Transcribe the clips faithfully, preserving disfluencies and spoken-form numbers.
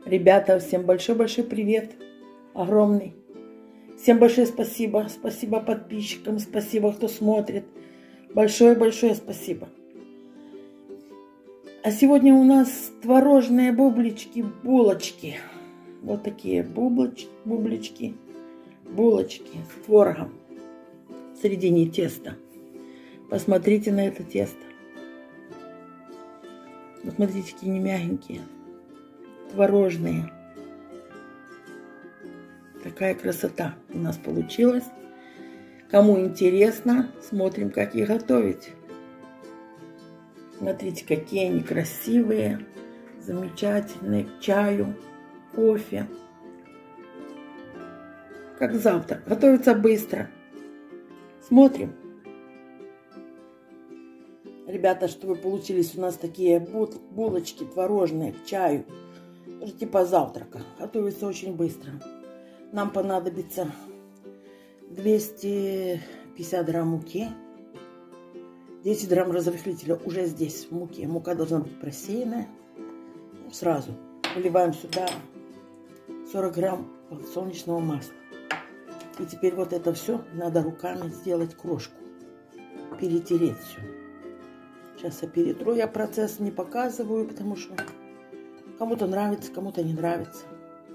Ребята, всем большой-большой привет. Огромный. Всем большое спасибо. Спасибо подписчикам, спасибо, кто смотрит. Большое-большое спасибо. А сегодня у нас творожные бублички, булочки. Вот такие бублочки, бублички, булочки с творогом в середине теста. Посмотрите на это тесто. Посмотрите, какие они мягенькие. Творожные. Такая красота у нас получилась. Кому интересно, смотрим, как их готовить. Смотрите, какие они красивые, замечательные, к чаю, кофе. Как завтрак. Готовится быстро. Смотрим. Ребята, чтобы получились у нас такие булочки творожные к чаю, тоже типа завтрака. Готовится очень быстро. Нам понадобится двести пятьдесят грамм муки, десять грамм разрыхлителя уже здесь в муке. Мука должна быть просеянная. Сразу выливаем сюда сорок грамм подсолнечного масла. И теперь вот это все надо руками сделать крошку, перетереть все. Сейчас я перетру, я процесс не показываю, потому что кому-то нравится, кому-то не нравится.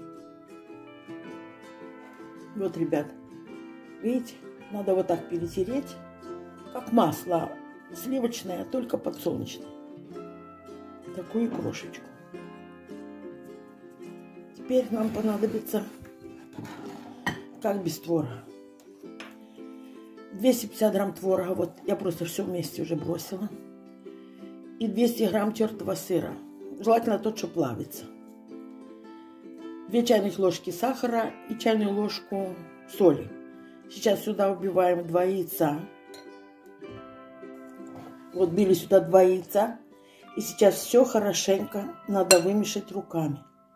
Вот, ребят, видите, надо вот так перетереть, как масло сливочное, только подсолнечное. Такую крошечку. Теперь нам понадобится, как без творога, двести пятьдесят грамм творога, вот я просто все вместе уже бросила. И двести грамм тертого сыра, желательно тот, что плавится. две чайных ложки сахара и чайную ложку соли. Сейчас сюда убиваем два яйца. Вот били сюда два яйца. И сейчас все хорошенько надо вымешать руками.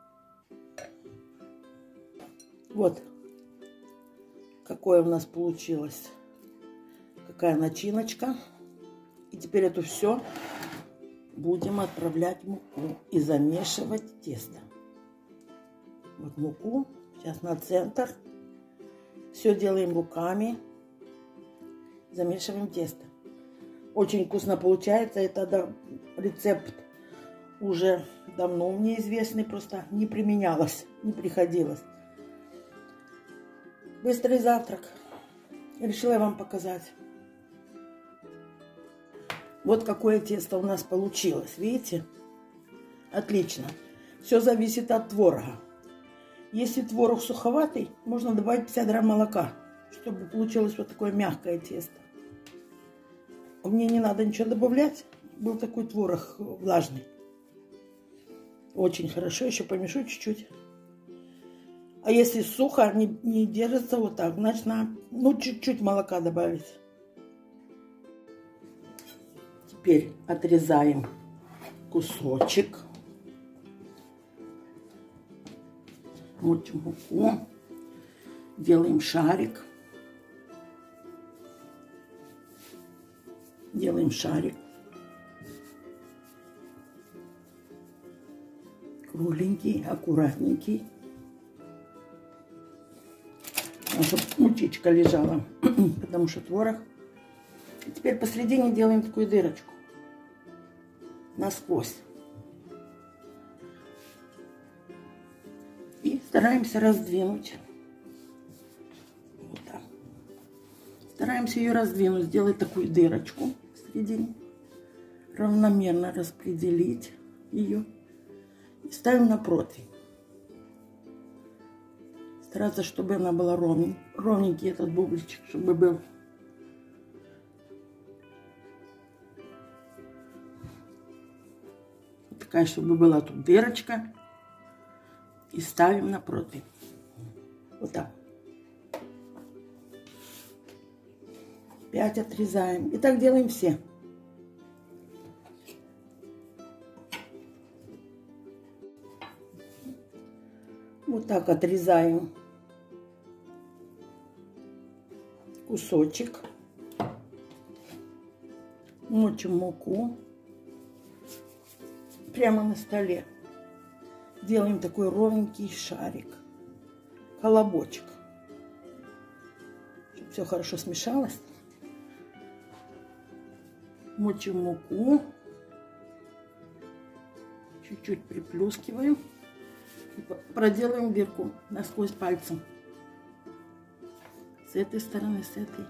Вот какое у нас получилось. Какая начиночка. И теперь это все будем отправлять в муку и замешивать тесто. Вот муку. Сейчас на центр. Все делаем руками. Замешиваем тесто. Очень вкусно получается. Это да, рецепт уже давно мне известный. Просто не применялось, не приходилось. Быстрый завтрак. Решила я вам показать. Вот какое тесто у нас получилось. Видите? Отлично. Все зависит от творога. Если творог суховатый, можно добавить пятьдесят грамм молока, чтобы получилось вот такое мягкое тесто. Мне не надо ничего добавлять. Был такой творог влажный. Очень хорошо. Еще помешу чуть-чуть. А если сухо, не, не держится вот так, значит, надо ну, чуть-чуть молока добавить. Теперь отрезаем кусочек. Мочим муку. Делаем шарик. Делаем шарик. Кругленький, аккуратненький. Чтобы мучичка лежала, потому что творог. И теперь посередине делаем такую дырочку. Насквозь. И стараемся раздвинуть. Вот так. Стараемся ее раздвинуть, сделать такую дырочку в середине. Равномерно распределить ее. И ставим на противень. Стараться, чтобы она была ровненький, ровненький этот бубличек, чтобы был. Вот такая, чтобы была тут дырочка. И ставим на противень. Вот так. Пять отрезаем. И так делаем все. Вот так отрезаем кусочек. Мочим муку прямо на столе. делаем такой ровненький шарик, колобочек. Чтобы все хорошо смешалось. Мочим муку. Чуть-чуть приплюскиваем. И проделаем дырку насквозь пальцем. С этой стороны, с этой.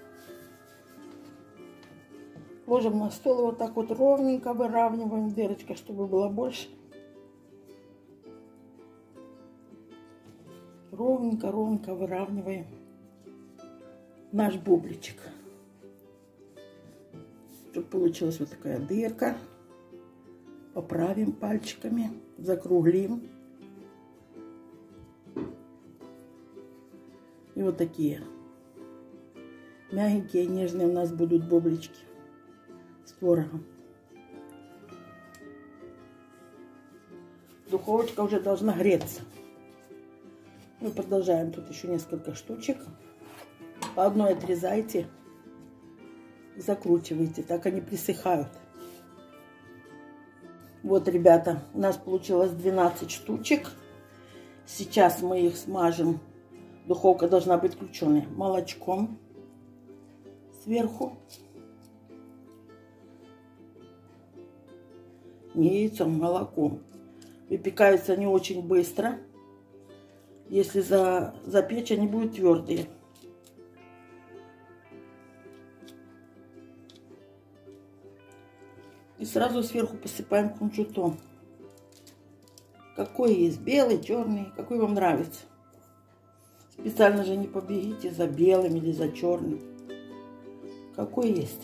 Ложим на стол и вот так вот ровненько выравниваем дырочка, чтобы было больше. Ровненько, ровненько выравниваем наш бубличек. Чтобы получилась вот такая дырка. Поправим пальчиками, закруглим. И вот такие мягенькие, нежные у нас будут бублички с творогом. Духовочка уже должна греться. Мы продолжаем. Тут еще несколько штучек. По одной отрезайте. Закручивайте. Так они присыхают. Вот, ребята, у нас получилось двенадцать штучек. Сейчас мы их смажем. Духовка должна быть включенной. Молочком сверху. Не яйцом, молоком. Выпекаются они очень быстро. Если за, запечь, они будут твердые. И сразу сверху посыпаем кунжутом. Какой есть? Белый, черный, какой вам нравится. Специально же не побегите за белым или за черным. Какой есть.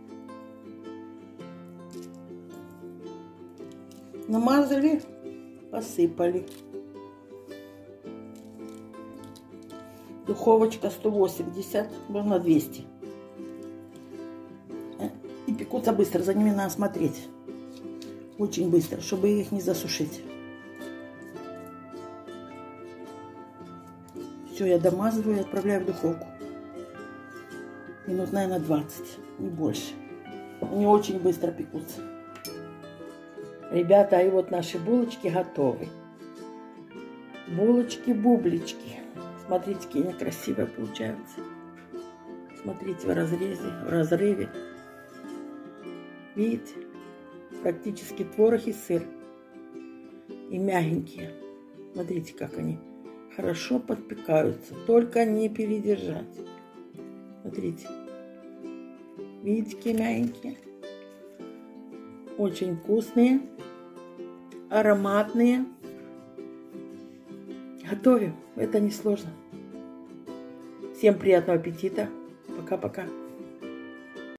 Намазали, посыпали. Духовочка сто восемьдесят, можно двести. И пекутся быстро, за ними надо смотреть. Очень быстро, чтобы их не засушить. Все, я домазываю и отправляю в духовку. Минут, наверное, двадцать, не больше. Они очень быстро пекутся. Ребята, и вот наши булочки готовы. Булочки-бублички. Смотрите, какие они красивые получаются. Смотрите в разрезе, в разрыве. Видите? Практически творог и сыр. И мягенькие. Смотрите, как они хорошо подпекаются. Только не передержать. Смотрите. Видите, какие мягенькие. Очень вкусные. Ароматные. Готовим. Это несложно. Всем приятного аппетита. Пока-пока.